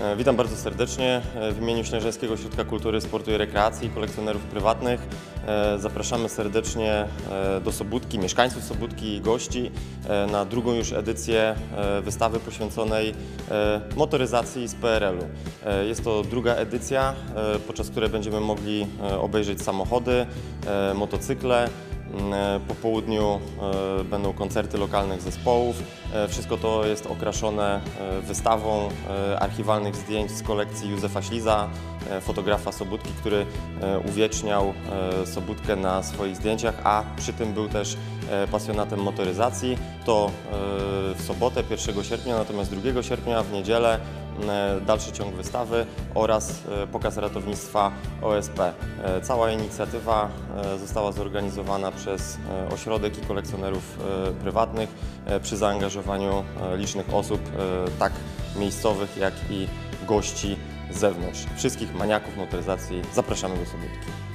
Witam bardzo serdecznie. W imieniu Ślężeńskiego Ośrodka Kultury, Sportu i Rekreacji, kolekcjonerów prywatnych zapraszamy serdecznie do Sobótki, mieszkańców Sobótki i gości na drugą już edycję wystawy poświęconej motoryzacji z PRL-u. Jest to druga edycja, podczas której będziemy mogli obejrzeć samochody, motocykle. Po południu będą koncerty lokalnych zespołów. Wszystko to jest okraszone wystawą archiwalnych zdjęć z kolekcji Józefa Śliza, fotografa Sobótki, który uwieczniał Sobótkę na swoich zdjęciach, a przy tym był też pasjonatem motoryzacji. To w sobotę 1 sierpnia, natomiast 2 sierpnia w niedzielę dalszy ciąg wystawy oraz pokaz ratownictwa OSP. Cała inicjatywa została zorganizowana przez ośrodek i kolekcjonerów prywatnych przy zaangażowaniu licznych osób, tak miejscowych, jak i gości z zewnątrz. Wszystkich maniaków motoryzacji zapraszamy do Sobótki.